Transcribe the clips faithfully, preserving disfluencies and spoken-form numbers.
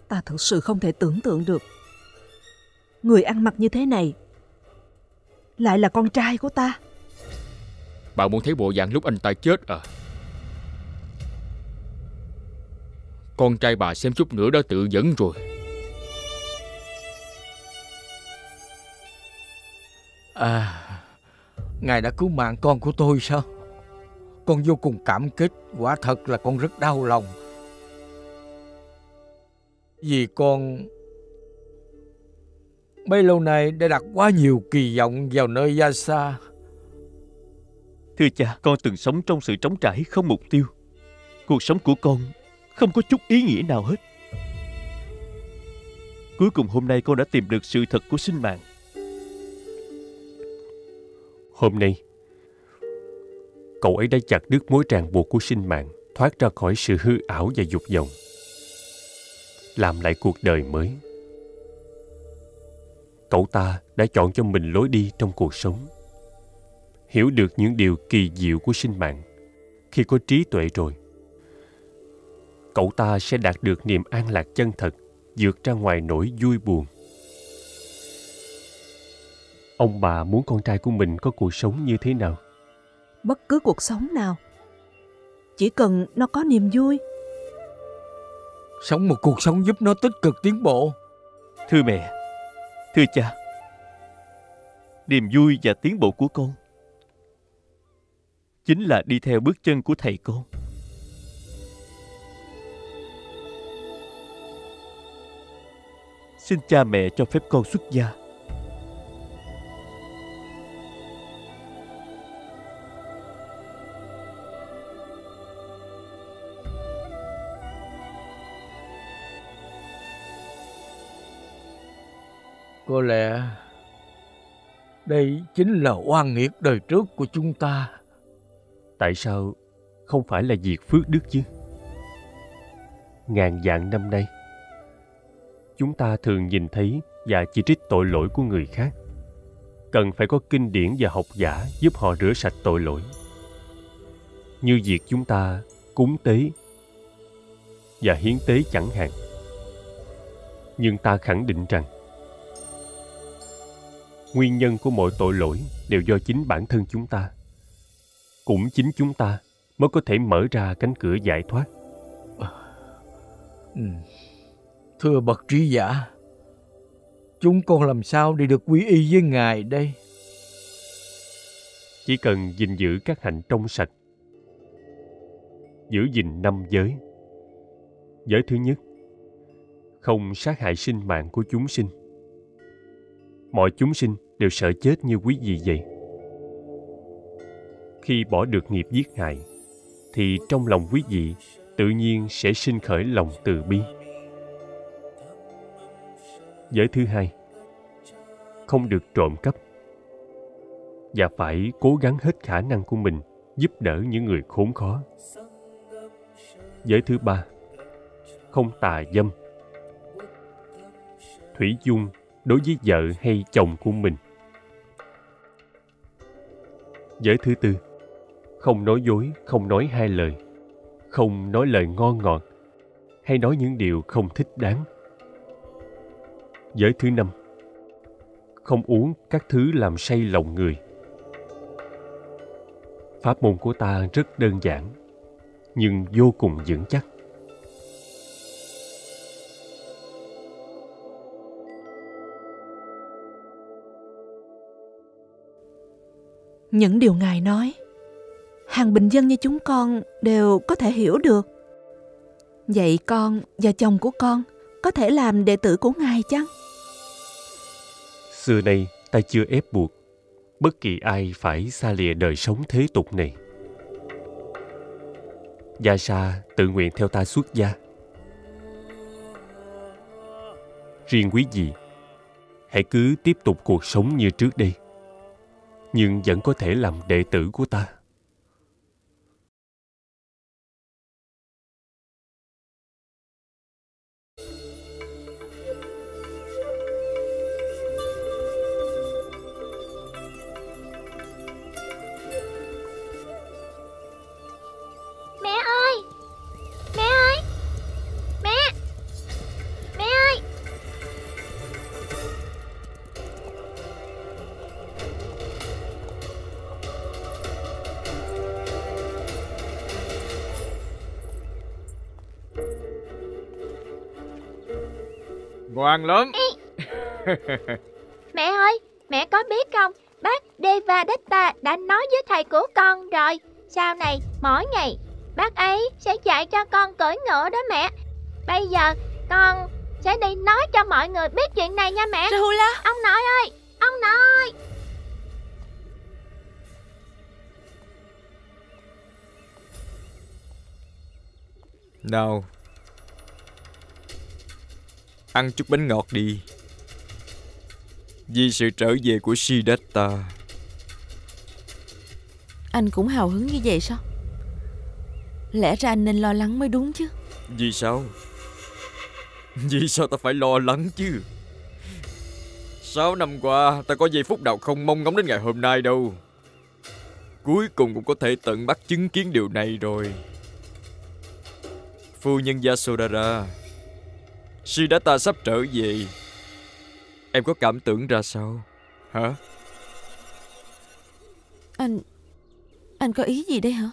Ta thực sự không thể tưởng tượng được người ăn mặc như thế này lại là con trai của ta. Bà muốn thấy bộ dạng lúc anh ta chết à? Con trai bà xem chút nữa đã tự dẫn rồi. À, ngài đã cứu mạng con của tôi sao? Con vô cùng cảm kích. Quả thật là con rất đau lòng. Vì con bấy lâu nay đã đặt quá nhiều kỳ vọng vào nơi gia xa. Thưa cha, con từng sống trong sự trống trải không mục tiêu. Cuộc sống của con không có chút ý nghĩa nào hết. Cuối cùng hôm nay con đã tìm được sự thật của sinh mạng. Hôm nay, cậu ấy đã chặt đứt mối ràng buộc của sinh mạng, thoát ra khỏi sự hư ảo và dục vọng, làm lại cuộc đời mới. Cậu ta đã chọn cho mình lối đi trong cuộc sống, hiểu được những điều kỳ diệu của sinh mạng. Khi có trí tuệ rồi, cậu ta sẽ đạt được niềm an lạc chân thật, vượt ra ngoài nỗi vui buồn. Ông bà muốn con trai của mình có cuộc sống như thế nào? Bất cứ cuộc sống nào, chỉ cần nó có niềm vui. Sống một cuộc sống giúp nó tích cực tiến bộ. Thưa mẹ, thưa cha, niềm vui và tiến bộ của con chính là đi theo bước chân của thầy con. Xin cha mẹ cho phép con xuất gia. Có lẽ đây chính là oan nghiệt đời trước của chúng ta. Tại sao không phải là việc phước đức chứ? Ngàn vạn năm nay, chúng ta thường nhìn thấy và chỉ trích tội lỗi của người khác. Cần phải có kinh điển và học giả giúp họ rửa sạch tội lỗi. Như việc chúng ta cúng tế và hiến tế chẳng hạn. Nhưng ta khẳng định rằng nguyên nhân của mọi tội lỗi đều do chính bản thân chúng ta. Cũng chính chúng ta mới có thể mở ra cánh cửa giải thoát. Ừ. Thưa bậc trí giả, chúng con làm sao để được quy y với Ngài đây? Chỉ cần gìn giữ các hạnh trong sạch, giữ gìn năm giới. Giới thứ nhất, không sát hại sinh mạng của chúng sinh. Mọi chúng sinh đều sợ chết như quý vị vậy. Khi bỏ được nghiệp giết hại, thì trong lòng quý vị tự nhiên sẽ sinh khởi lòng từ bi. Giới thứ hai, không được trộm cắp và phải cố gắng hết khả năng của mình giúp đỡ những người khốn khó. Giới thứ ba, không tà dâm, thủy chung đối với vợ hay chồng của mình. Giới thứ tư, không nói dối, không nói hai lời, không nói lời ngon ngọt, hay nói những điều không thích đáng. Giới thứ năm, không uống các thứ làm say lòng người. Pháp môn của ta rất đơn giản, nhưng vô cùng vững chắc. Những điều Ngài nói, hàng bình dân như chúng con đều có thể hiểu được. Vậy con và chồng của con có thể làm đệ tử của Ngài chăng? Xưa nay ta chưa ép buộc bất kỳ ai phải xa lìa đời sống thế tục này. Gia Sa tự nguyện theo ta xuất gia. Riêng quý vị, hãy cứ tiếp tục cuộc sống như trước đây, nhưng vẫn có thể làm đệ tử của ta. Mẹ ơi! Mẹ ơi! Mẹ! Mẹ! ngoan lắm. Mẹ ơi, mẹ có biết không, bác Devadatta đã nói với thầy của con rồi. Sau này, mỗi ngày, bác ấy sẽ dạy cho con cưỡi ngựa đó mẹ. Bây giờ, con sẽ đi nói cho mọi người biết chuyện này nha mẹ. Rahula! Ông nội ơi, ông nội! Nào, ăn chút bánh ngọt đi. Vì sự trở về của Siddhartha. Anh cũng hào hứng như vậy sao? Lẽ ra anh nên lo lắng mới đúng chứ. Vì sao? Vì sao ta phải lo lắng chứ? Sáu năm qua ta có giây phút nào không mong ngóng đến ngày hôm nay đâu. Cuối cùng cũng có thể tận mắt chứng kiến điều này rồi. Phu nhân Yasodhara, Siddhartha sắp trở về. Em có cảm tưởng ra sao? Hả? Anh... Anh có ý gì đây hả?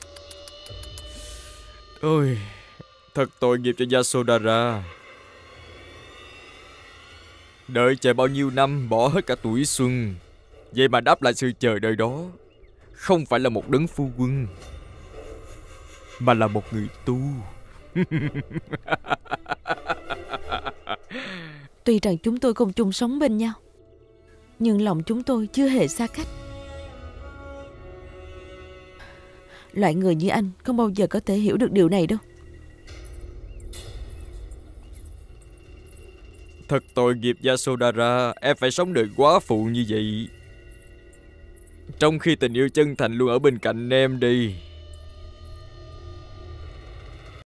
Ôi, thật tội nghiệp cho Yasodhara. Đợi chờ bao nhiêu năm, bỏ hết cả tuổi xuân, vậy mà đáp lại sự chờ đợi đó không phải là một đấng phu quân, mà là một người tu. Tuy rằng chúng tôi cùng chung sống bên nhau, nhưng lòng chúng tôi chưa hề xa cách. Loại người như anh không bao giờ có thể hiểu được điều này đâu. Thật tội nghiệp Yasodhara, em phải sống đời quá phụ như vậy, trong khi tình yêu chân thành luôn ở bên cạnh em đi.